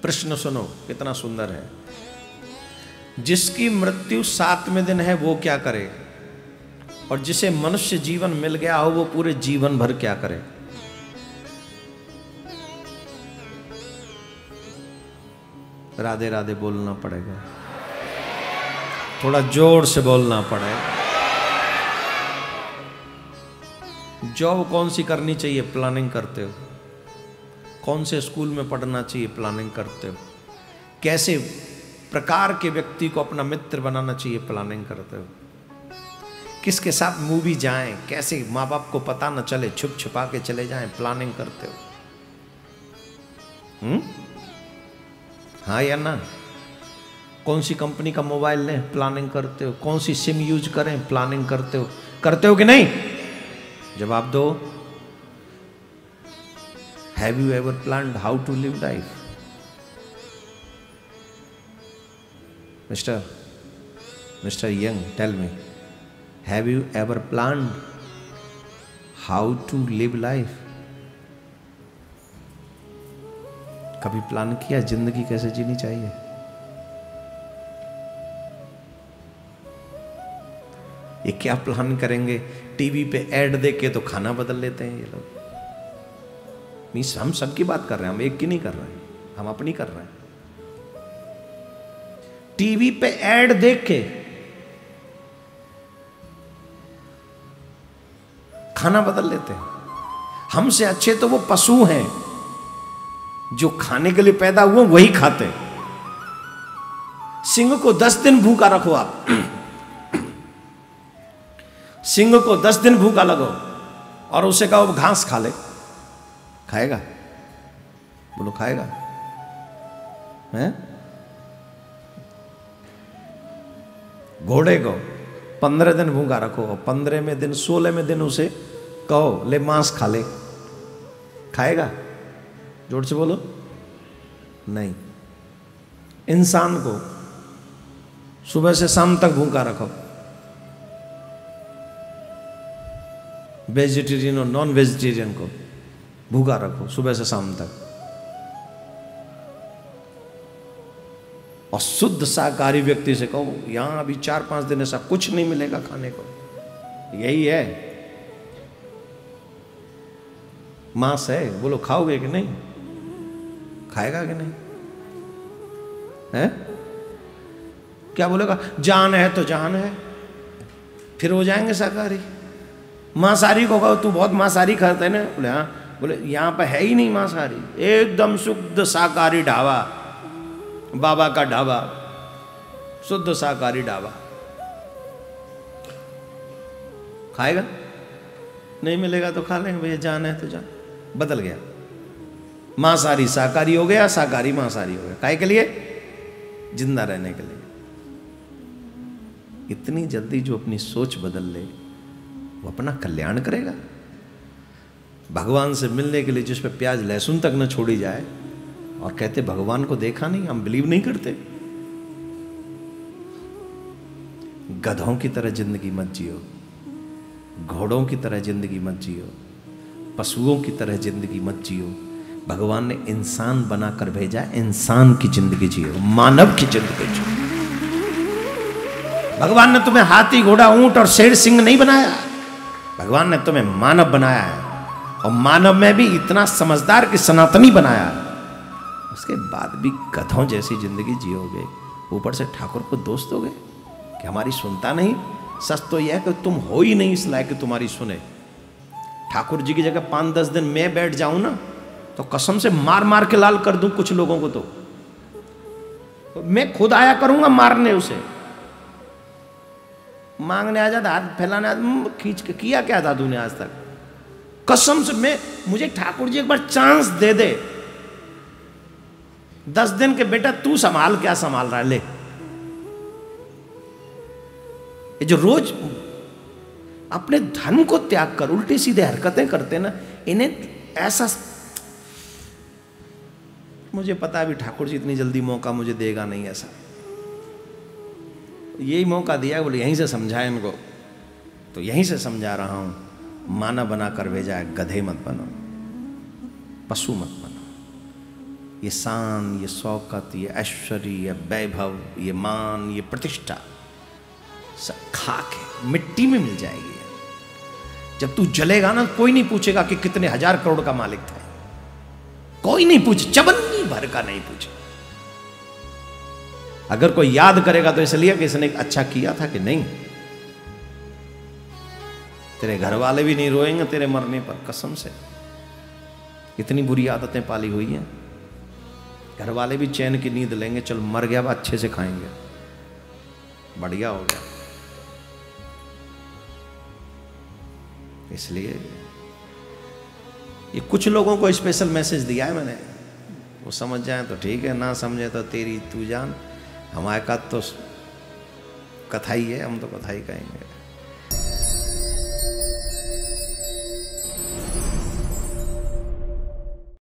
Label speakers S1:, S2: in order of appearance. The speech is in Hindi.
S1: प्रश्न सुनो कितना सुंदर है। जिसकी मृत्यु 7वें दिन है वो क्या करे, और जिसे मनुष्य जीवन मिल गया हो वो पूरे जीवन भर क्या करे। राधे राधे बोलना पड़ेगा, थोड़ा जोर से बोलना पड़ेगा। जॉब कौन सी करनी चाहिए, प्लानिंग करते हो। कौन से स्कूल में पढ़ना चाहिए, प्लानिंग करते हो। कैसे प्रकार के व्यक्ति को अपना मित्र बनाना चाहिए, प्लानिंग करते हो। किसके साथ मूवी जाएं, कैसे माँ बाप को पता न चले, छुप छुपा के चले जाएं, प्लानिंग करते हो। हाँ या ना। कौन सी कंपनी का मोबाइल लें, प्लानिंग करते हो। कौन सी सिम यूज करें, प्लानिंग करते हो। करते हो कि नहीं? जवाब दो। Have you ever planned how to live life? Mister Young, tell me, have you ever planned how to live life? कभी प्लान किया जिंदगी कैसे जीनी चाहिए? ये क्या प्लान करेंगे? टीवी पे ऐड देख के तो खाना बदल लेते हैं ये लोग। मीन्स हम सबकी बात कर रहे हैं, हम एक की नहीं कर रहे हैं, हम अपनी कर रहे हैं। टीवी पे ऐड देख के खाना बदल लेते हैं। हमसे अच्छे तो वो पशु हैं जो खाने के लिए पैदा हुए वही खाते हैं। सिंह को 10 दिन भूखा रखो आप, सिंह को 10 दिन भूखा लगो और उसे कहो घास खा ले, खाएगा? बोलो खाएगा? हैं? घोड़े को 15 दिन भूखा रखो और 15वें दिन 16वें दिन उसे कहो ले मांस खा ले, खाएगा? जोर से बोलो। नहीं। इंसान को सुबह से शाम तक भूखा रखो, वेजिटेरियन और नॉन वेजिटेरियन को भूखा रखो सुबह से शाम तक, और शुद्ध शाकाहारी व्यक्ति से कहो यहां अभी 4-5 दिन ऐसा कुछ नहीं मिलेगा खाने को। यही है, मांस है। बोलो खाओगे कि नहीं? खाएगा कि नहीं? है? क्या बोलेगा? जान है तो जान है, फिर हो जाएंगे शाकाहारी। मांसाहारी को कहो तू बहुत मांसाहारी खाता है ना, बोले हाँ। बोले यहाँ पे है ही नहीं मांसाहारी, एकदम शुद्ध शाकाहारी ढाबा, बाबा का ढाबा, शुद्ध शाकाहारी ढाबा। खाएगा? नहीं मिलेगा तो खा लेंगे भैया, जान है तो जान। बदल गया, मांसाहारी शाकाहारी हो गया, शाकाहारी मांसाहारी हो गया। काहे के लिए? जिंदा रहने के लिए। इतनी जल्दी जो अपनी सोच बदल ले वो अपना कल्याण करेगा। भगवान से मिलने के लिए जिस पे प्याज लहसुन तक न छोड़ी जाए और कहते भगवान को देखा नहीं, हम बिलीव नहीं करते। गधों की तरह जिंदगी मत जियो, घोड़ों की तरह जिंदगी मत जियो, पशुओं की तरह जिंदगी मत जियो। भगवान ने इंसान बनाकर भेजा, इंसान की जिंदगी जियो, मानव की जिंदगी जियो। भगवान ने तुम्हें हाथी, घोड़ा, ऊंट और शेर सिंह नहीं बनाया। भगवान ने तुम्हें मानव बनाया है, और मानव में भी इतना समझदार कि सनातनी बनाया है। उसके बाद भी गधों जैसी जिंदगी जियोगे, ऊपर से ठाकुर को दोष दोगे कि हमारी सुनता नहीं। सच तो यह है कि तुम हो ही नहीं इस लायक कि तुम्हारी सुने। ठाकुर जी की जगह 5-10 दिन मैं बैठ जाऊं ना तो कसम से मार मार के लाल कर दूं कुछ लोगों को। तो मैं खुद आया करूंगा मारने, उसे मांगने आ जाता, हाथ फैलाने खींच के। किया क्या था तूने आज तक? कसम से मुझे ठाकुर जी एक बार चांस दे दे। 10 दिन के बेटा तू संभाल, क्या संभाल रहा है? ले, ये जो रोज अपने धर्म को त्याग कर उल्टी सीधे हरकतें करते ना, इन्हें ऐसा, मुझे पता है भी ठाकुर जी इतनी जल्दी मौका मुझे देगा नहीं। ऐसा यही मौका दिया, बोले यहीं से समझाए इनको, तो यहीं से समझा रहा हूं। मानव बना कर भेजा है, गधे मत बनो, पशु मत बनो। ये शान, ये शौकत, ये ऐश्वर्य, ये वैभव, ये मान, ये प्रतिष्ठा सब खाक है, मिट्टी में मिल जाएगी। जब तू जलेगा ना, कोई नहीं पूछेगा कि कितने हजार करोड़ का मालिक था, कोई नहीं पूछे, चवन्नी भर का नहीं पूछे। अगर कोई याद करेगा तो इसलिए कि इसने अच्छा किया था कि नहीं। तेरे घर वाले भी नहीं रोएंगे तेरे मरने पर, कसम से। इतनी बुरी आदतें पाली हुई हैं, घर वाले भी चैन की नींद लेंगे, चल मर गया बा, अच्छे से खाएंगे, बढ़िया हो गया। इसलिए ये कुछ लोगों को स्पेशल मैसेज दिया है मैंने, वो समझ जाए तो ठीक है, ना समझे तो तेरी तू जान। हमारे का तो कथा ही है, हम तो कथा ही कहेंगे।